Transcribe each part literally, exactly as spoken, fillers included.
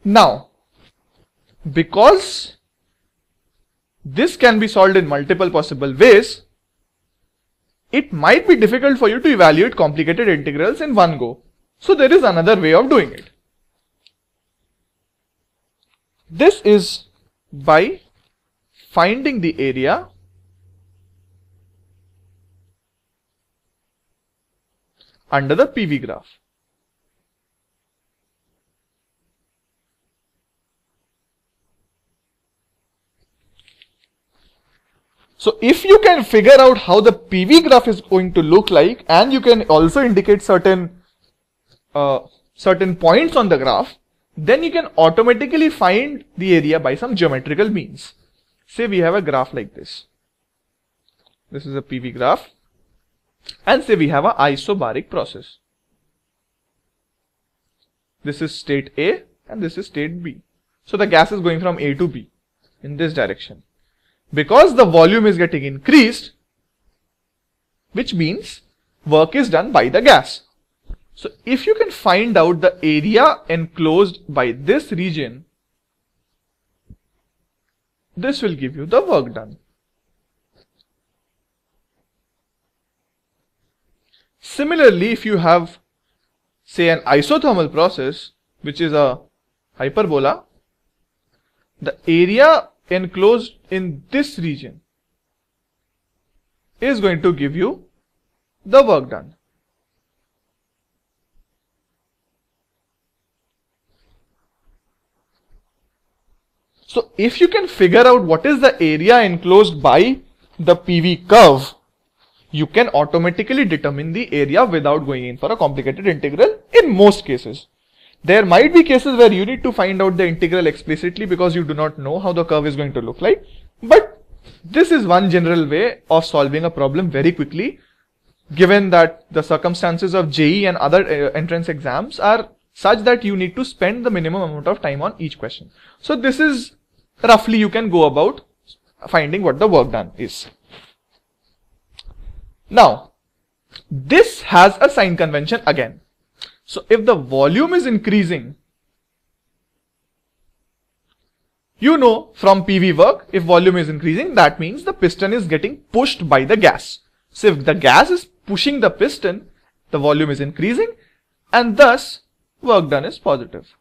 Now, because this can be solved in multiple possible ways, it might be difficult for you to evaluate complicated integrals in one go. So there is another way of doing it. This is by finding the area under the P V graph. So if you can figure out how the P V graph is going to look like, and you can also indicate certain uh, certain points on the graph, then you can automatically find the area by some geometrical means. Say we have a graph like this. This is a P V graph, and say we have an isobaric process. This is state A and this is state B. So the gas is going from A to B in this direction. Because the volume is getting increased, which means work is done by the gas. So if you can find out the area enclosed by this region, this will give you the work done. Similarly, if you have, say, an isothermal process, which is a hyperbola, the area enclosed in this region is going to give you the work done. So if you can figure out what is the area enclosed by the P V curve, you can automatically determine the area without going in for a complicated integral in most cases. There might be cases where you need to find out the integral explicitly because you do not know how the curve is going to look like. But this is one general way of solving a problem very quickly, given that the circumstances of J E E and other uh, entrance exams are such that you need to spend the minimum amount of time on each question. So this is roughly you can go about finding what the work done is. Now, this has a sign convention again. So if the volume is increasing, you know from P V work, if volume is increasing, that means the piston is getting pushed by the gas. So if the gas is pushing the piston, the volume is increasing, and thus work done is positive.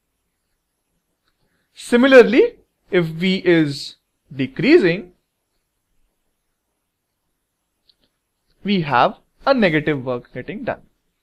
Similarly, if V is decreasing, we have a negative work getting done.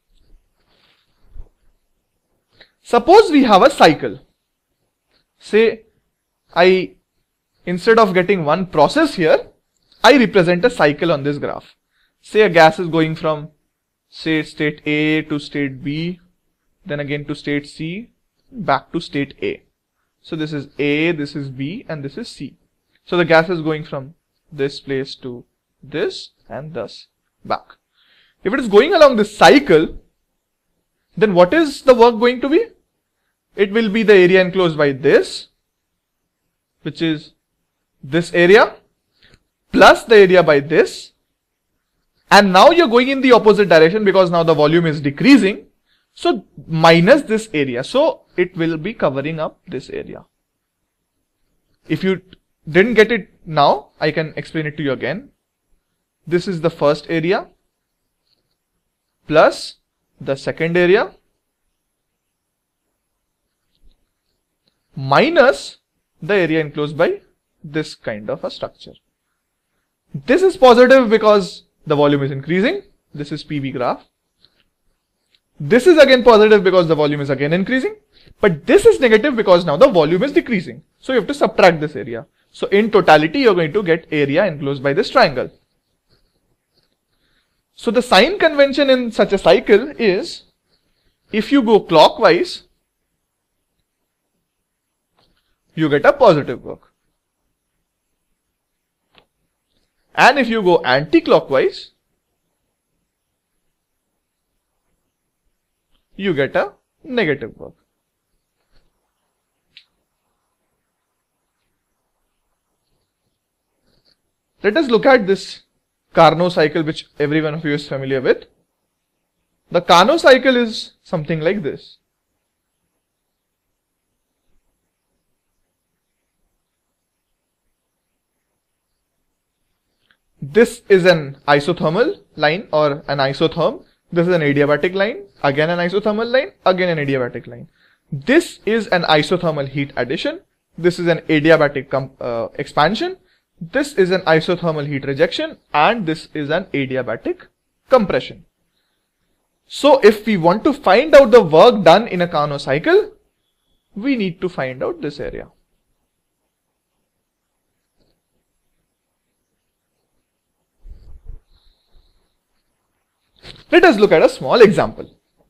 Suppose we have a cycle. Say I, instead of getting one process here, I represent a cycle on this graph. Say a gas is going from, say, state A to state B, then again to state C, back to state A. So this is A, this is B, and this is C. So the gas is going from this place to this and thus back. If it is going along this cycle, then what is the work going to be? It will be the area enclosed by this, which is this area, plus the area by this. And now you're going in the opposite direction because now the volume is decreasing. So minus this area. So it will be covering up this area. If you didn't get it now, I can explain it to you again. This is the first area plus the second area minus the area enclosed by this kind of a structure. This is positive because the volume is increasing. This is P V graph. This is again positive because the volume is again increasing. But this is negative because now the volume is decreasing. So you have to subtract this area. So in totality, you're going to get area enclosed by this triangle. So the sign convention in such a cycle is, if you go clockwise, you get a positive work. And if you go anti-clockwise, you get a negative work. Let us look at this Carnot cycle, which every one of you is familiar with. The Carnot cycle is something like this. This is an isothermal line or an isotherm. This is an adiabatic line, again an isothermal line, again an adiabatic line. This is an isothermal heat addition. This is an adiabatic uh, expansion. This is an isothermal heat rejection, and this is an adiabatic compression. So if we want to find out the work done in a Carnot cycle, we need to find out this area. Let us look at a small example.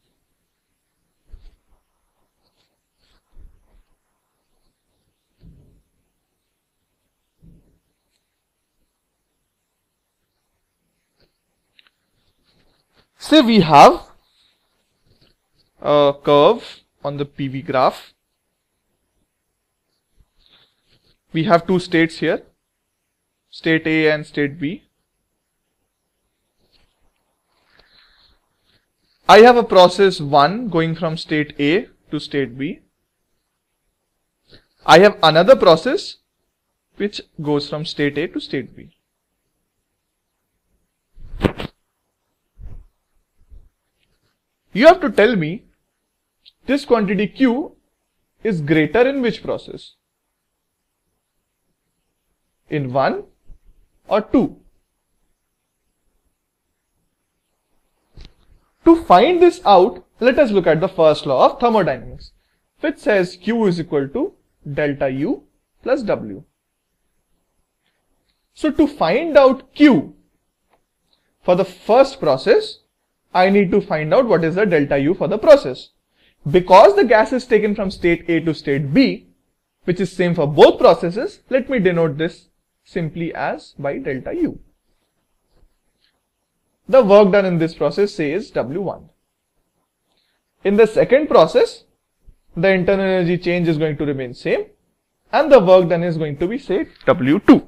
Say we have a curve on the P V graph. We have two states here, state A and state B. I have a process one going from state A to state B. I have another process which goes from state A to state B. You have to tell me this quantity Q is greater in which process? In one or two? To find this out, let us look at the first law of thermodynamics, which says Q is equal to delta U plus W. So to find out Q for the first process, I need to find out what is the delta U for the process. Because the gas is taken from state A to state B, which is same for both processes, let me denote this simply as by delta U. The work done in this process says W one. In the second process, the internal energy change is going to remain same and the work done is going to be say W two.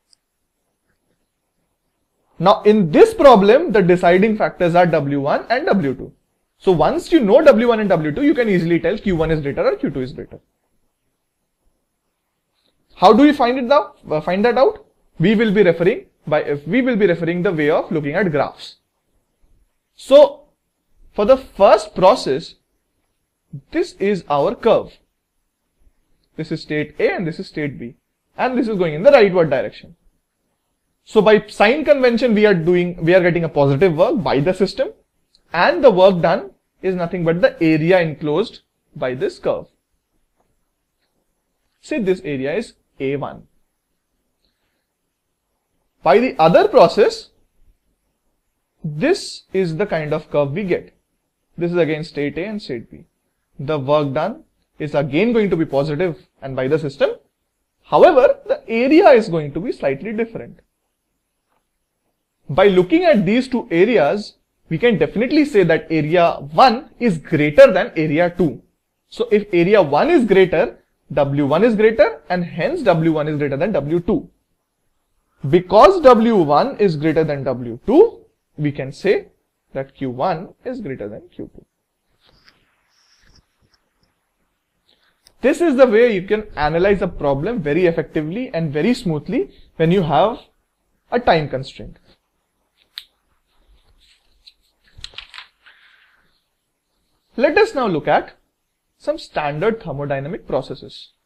Now in this problem, the deciding factors are W one and W two. So once you know W one and W two, you can easily tell Q one is greater or Q two is greater. How do we find it out? Uh, find that out? We will be referring by if we will be referring the way of looking at graphs. So for the first process, this is our curve. This is state A and this is state B, and this is going in the rightward direction. So by sign convention, we are doing we are getting a positive work by the system, and the work done is nothing but the area enclosed by this curve. Say this area is A one. By the other process, this is the kind of curve we get. This is again state A and state B. The work done is again going to be positive and by the system. However, the area is going to be slightly different. By looking at these two areas, we can definitely say that area one is greater than area two. So if area one is greater, W one is greater, and hence W one is greater than W two. Because W one is greater than W two, we can say that Q one is greater than Q two. This is the way you can analyze a problem very effectively and very smoothly when you have a time constraint. Let us now look at some standard thermodynamic processes.